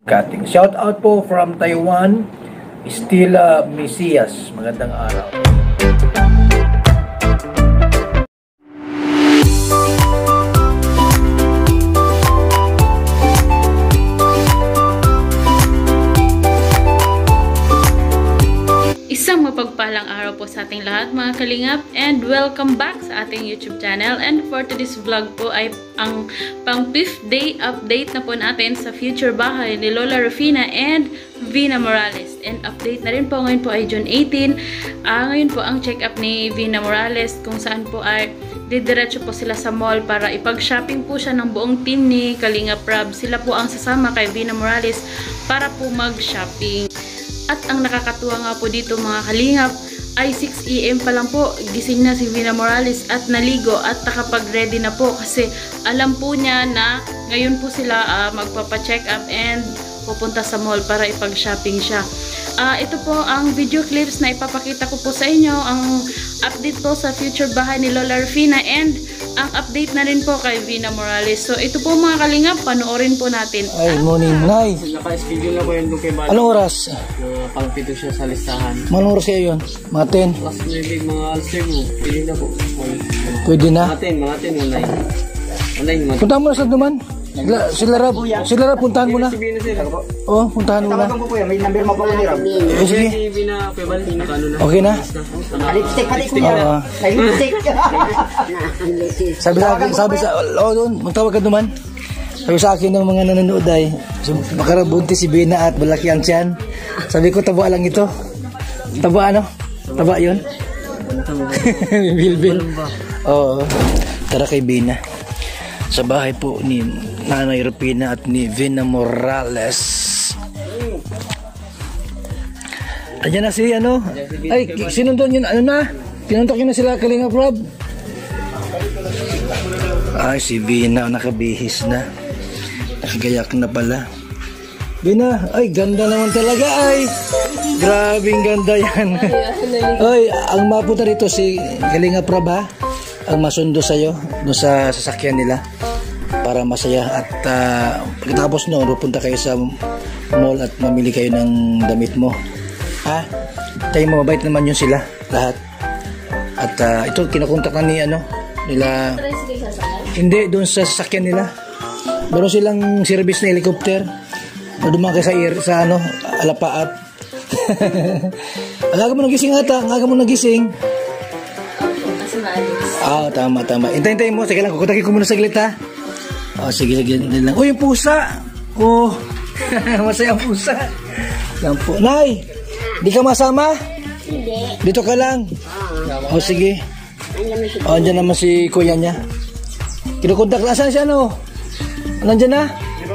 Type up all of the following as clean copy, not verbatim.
cutting. Shout out po from Taiwan, Stila Mesias. Magandang araw. Isang mapagpalang araw po sa ating lahat mga kalingap, and welcome back sa ating YouTube channel. And for today's vlog po ay ang pang 5th day update na po natin sa future bahay ni Lola Rufina and Vina Morales. And update na rin po, ngayon po ay June 18. Ngayon po ang check-up ni Vina Morales kung saan po ay didiretso po sila sa mall para ipag-shopping po siya ng buong team ni Kalingap Rob. Sila po ang sasama kay Vina Morales para po mag-shopping. At ang nakakatuwa nga po dito mga kalingap ay 6 AM pa lang po gising na si Vina Morales at naligo at nakapag-ready na po kasi alam po niya na ngayon po sila magpapa-check up and pupunta sa mall para ipag-shopping siya. Ito po ang video clips na ipapakita ko po sa inyo, ang update po sa future bahay ni Lola Rufina and ang update na rin po kay Vina Morales. So ito po mga kalingap, panoorin po natin. Ay, morning, Nay. Naka-schedule na po yun kay Bala. Anong oras? Pang-pito siya sa listahan. Anong oras kayo yun? Mga 10? Last maybe mga alster mo. Pili na po. Pwede na? Mga 10, online. Online mo. Puntahan mo na sa duman. Sila Rab, puntahan mo na. Oh, puntahan mo na. Tawagan ko po yan, may number mo pa ko ni Rab. Sige. Okay na? Lipstick pati ko yan. Lipstick. Sabi sa, doon, magtawag ka duman. Sabi sa akin ng mga nanonood ay, makarabunti si Bina at malaki ang tiyan. Sabi ko, taba lang ito. Taba ano? Taba yun? Bilbil. Oo. Tara kay Bina. Sa bahay po ni Nanay Rufina at ni Vina Morales. Ayan na si ano? Ay, sinundon yun. Ano na? Tinuntok yun na sila Kalingap Rob. Ay, si Vina nakabihis na. Nakagayak na pala. Vina, ay ganda naman talaga ay. Grabing ganda yan. Ay, ang mapunta rito si Kalingap Rob ha. Ang masundo sa'yo doon sa sasakyan nila para masaya at pagkatapos noon pupunta kayo sa mall at mamili kayo ng damit mo ha. Tayo mabait naman yun sila lahat at ito kinakontak na ni ano nila, hindi doon sa sasakyan nila, meron silang service na helicopter o dumaan kayo sa ano Alapaat. Ang aga mo nagising ata, ang aga mo nagising. Tama. Hintay mo. Sige lang, kukutakin ko muna saglit ha. Sige lang. Uy, yung pusa. Masaya ang pusa. Yan po. Nay, di ka masama? Hindi. Dito ka lang? Sige. Andyan naman si kuya niya. Kinukontak lang. Saan siya no? Nandyan na?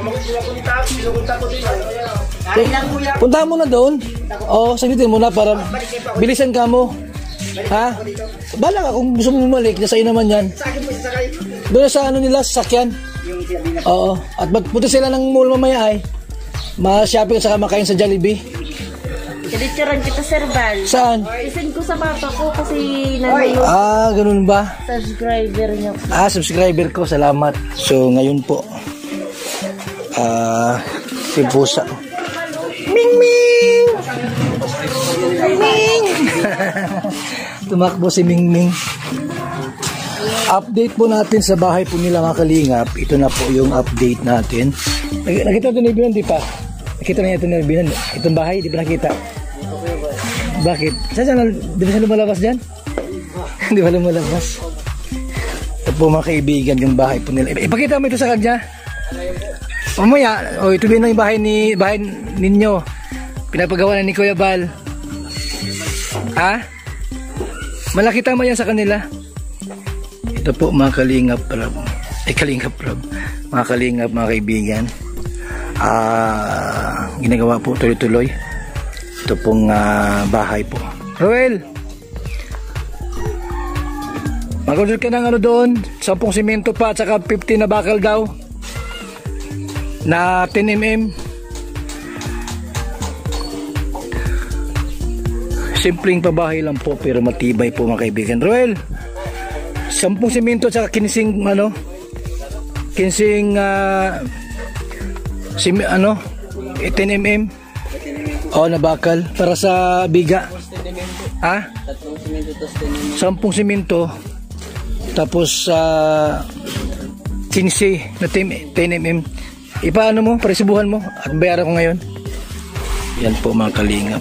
Punta mo na doon. Sagutin mo na para bilisan ka mo. Ha? Bala ka kung gusto mo bumalik, nasa iyo naman yan. Doon sa ano nila, sasakyan. Oo. At magpunta sila ng mall mamaya ay ma-shopping at saka makain sa Jollibee. Kaditsuran kita, Sir Val. Saan? Isend ko sa papa ko kasi nanonood. Ganun ba? Subscriber niya. Subscriber ko, salamat. So, ngayon po si pusa. Ming Ming! Ming! Tumakbo si Ming Ming. Update po natin sa bahay po nila mga kalingap. Ito na po yung update natin. Nakita ito ni Binan, di pa? Nakita na ito ni Binan. Itong bahay, di pa nakita? Bakit? Di ba siya lumalabas dyan? Di ba lumalabas? Ito po mga kaibigan yung bahay po nila. Ipakita mo ito sa kanya. Mamaya, ito din yung bahay ninyo. Pinapagawa na ni Kuya Bal. Ha? Malaki tama yan sa kanila. Ito po mga Kalingap Rob. Mga Kalingap, mga kaibigan. Ginagawa po tuloy-tuloy. Ito pong bahay po. Roel! Mag-order ka ng ano doon? 10 simento pa at saka 50 na bakal daw. Na 10mm. Simpleng pabahay lang po pero matibay po mga kaibigan. Roel, 10 simento at 15 10 mm. Oh, nabakal. Para sa biga. Ha? 10 simento. Tapos 15 na 10 mm. Ipaano mo? Parisubuhan mo. At bayaran ko ngayon. Yan po mga kalingap.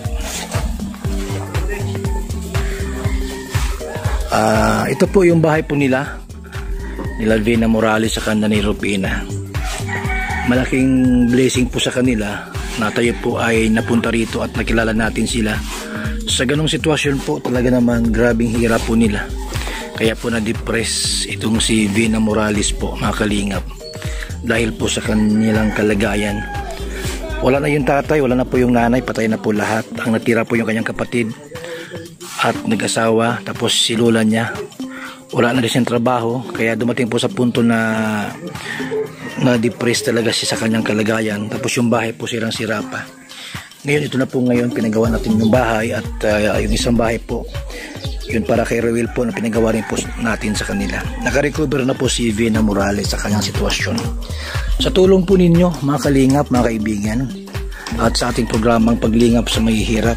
Ito po yung bahay po nila Vina Morales sa kanda ni Rupina. Malaking blessing po sa kanila na tayo po ay napunta rito at nakilala natin sila. Sa ganong sitwasyon po talaga naman grabing hirap po nila, kaya po na-depress itong si Vina Morales po mga kalingap dahil po sa kanilang kalagayan. Wala na yung tatay, wala na po yung nanay, patay na po lahat. Ang natira po yung kanyang kapatid at nag-asawa, tapos si lola niya wala na rin siyang trabaho, kaya dumating po sa punto na na-depress talaga siya sa kanyang kalagayan. Tapos yung bahay po sirang-sira pa. Ngayon ito na po ngayon pinagawa natin yung bahay at yung isang bahay po yun para kay Rowell po na pinagawa rin po natin sa kanila. Nakarecover na po si Vina Morales sa kanyang sitwasyon. Sa tulong po ninyo mga kalingap, mga kaibigan, at sa ating programang paglingap sa mahihirap,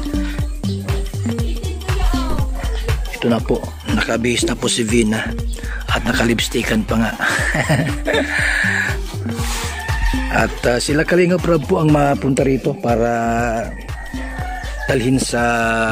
ito na po, nakabihis na po si Vina at nakalipstikan pa nga. At sila Kalingap Rob po ang mapunta rito para dalhin sa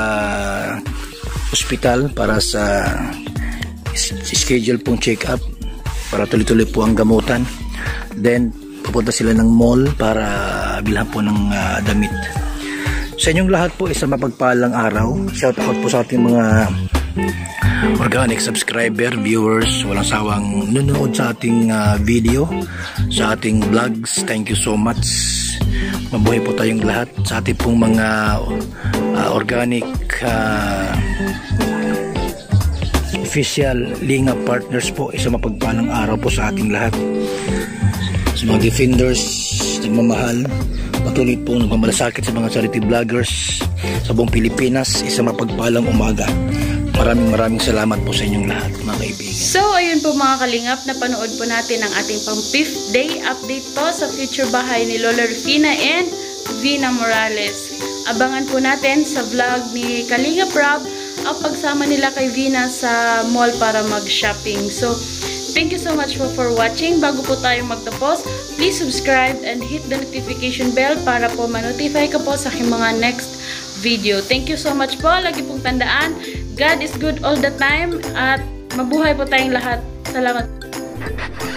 ospital para sa schedule pong check-up para tuloy-tuloy po ang gamutan. Then pupunta sila ng mall para bilhan po ng damit. Sa inyong lahat po isang mapagpalang araw. Shout out po sa ating mga organic subscriber, viewers, walang sawang nunood sa ating video, sa ating vlogs. Thank you so much. Mabuhay po tayong lahat. Sa ating pong mga organic official Lingap partners po, isang mapagpalang araw po sa ating lahat. Sa mga defenders, nagmamahal, patuloy po nagmamalasakit sa mga charity vloggers sa buong Pilipinas, isang mapagpalang umaga. Maraming salamat po sa inyong lahat mga kaibigan. So ayun po mga kalingap, napanood po natin ang ating pang 5th day update po sa future bahay ni Lola Rufina and Vina Morales. Abangan po natin sa vlog ni Kalingap Rob ang pagsama nila kay Vina sa mall para mag-shopping. So thank you so much for watching. Bago po tayo magtapos, please subscribe and hit the notification bell para po ma-notify ka po sa aking mga next video. Thank you so much po. Lagi pong tandaan, God is good all the time at mabuhay po tayong lahat. Salamat.